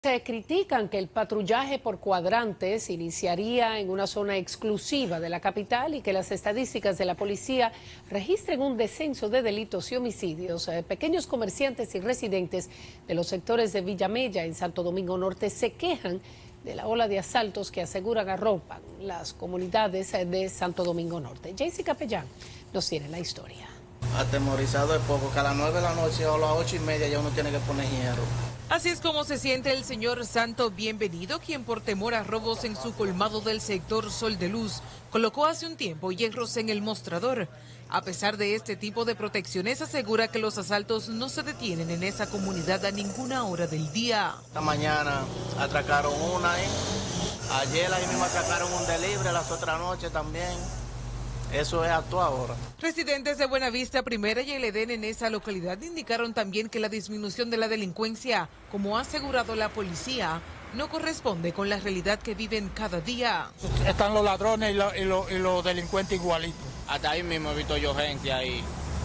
Se critican que el patrullaje por cuadrantes iniciaría en una zona exclusiva de la capital y que las estadísticas de la policía registren un descenso de delitos y homicidios. Pequeños comerciantes y residentes de los sectores de Villamella en Santo Domingo Norte se quejan de la ola de asaltos que aseguran arropan las comunidades de Santo Domingo Norte. Jaycee Capellán nos tiene la historia. Atemorizado es poco, que a las 9 de la noche o a las 8:30 ya uno tiene que poner hierro. Así es como se siente el señor Santo Bienvenido, quien por temor a robos en su colmado del sector Sol de Luz, colocó hace un tiempo hierros en el mostrador. A pesar de este tipo de protecciones, asegura que los asaltos no se detienen en esa comunidad a ninguna hora del día. Esta mañana atracaron una ahí, ayer ahí mismo atracaron un delivery, las otras noches también. Eso es actual ahora. Residentes de Buenavista Primera y el Edén en esa localidad indicaron también que la disminución de la delincuencia, como ha asegurado la policía, no corresponde con la realidad que viven cada día. Están los ladrones y los delincuentes igualitos. Hasta ahí mismo he visto yo gente ahí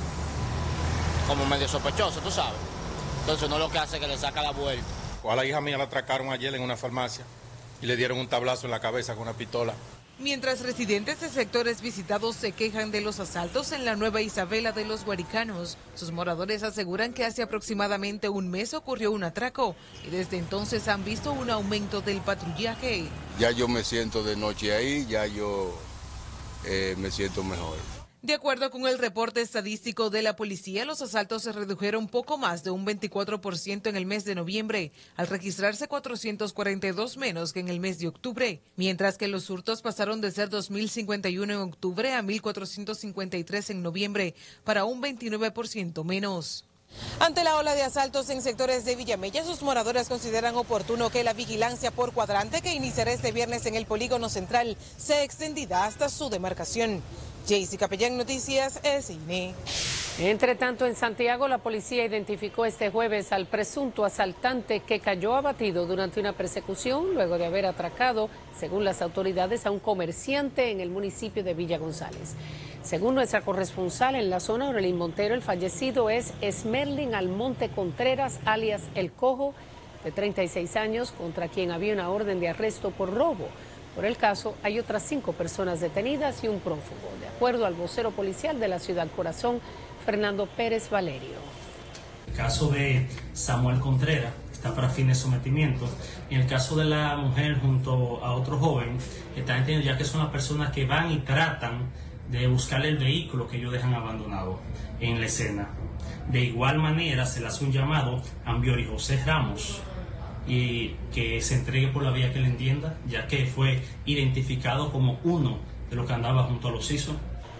como medio sospechoso, tú sabes. Entonces uno lo que hace es que le saca la vuelta. A la hija mía la atracaron ayer en una farmacia y le dieron un tablazo en la cabeza con una pistola. Mientras residentes de sectores visitados se quejan de los asaltos en la Nueva Isabela de los Guaricanos, sus moradores aseguran que hace aproximadamente un mes ocurrió un atraco y desde entonces han visto un aumento del patrullaje. Ya yo me siento de noche ahí, ya yo me siento mejor. De acuerdo con el reporte estadístico de la policía, los asaltos se redujeron poco más de un 24% en el mes de noviembre, al registrarse 442 menos que en el mes de octubre, mientras que los hurtos pasaron de ser 2.051 en octubre a 1.453 en noviembre, para un 29% menos. Ante la ola de asaltos en sectores de Villamella, sus moradores consideran oportuno que la vigilancia por cuadrante que iniciará este viernes en el Polígono Central sea extendida hasta su demarcación. Jaycee Capellán, Noticias SN. Entre tanto, en Santiago, la policía identificó este jueves al presunto asaltante que cayó abatido durante una persecución luego de haber atracado, según las autoridades, a un comerciante en el municipio de Villa González. Según nuestra corresponsal en la zona, Aurelín Montero, el fallecido es Esmerlin Almonte Contreras, alias El Cojo, de 36 años, contra quien había una orden de arresto por robo. Por el caso, hay otras 5 personas detenidas y un prófugo, de acuerdo al vocero policial de la ciudad Corazón, Fernando Pérez Valerio. El caso de Samuel Contreras está para fines de sometimiento. En el caso de la mujer junto a otro joven, están entendiendo ya que son las personas que van y tratan de buscar el vehículo que ellos dejan abandonado en la escena. De igual manera, se le hace un llamado a Ambiori José Ramos y que se entregue por la vía que le entienda, ya que fue identificado como uno de los que andaba junto a los CISO.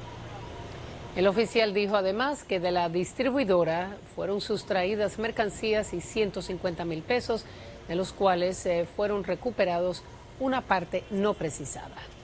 El oficial dijo además que de la distribuidora fueron sustraídas mercancías y 150,000 pesos, de los cuales fueron recuperados una parte no precisada.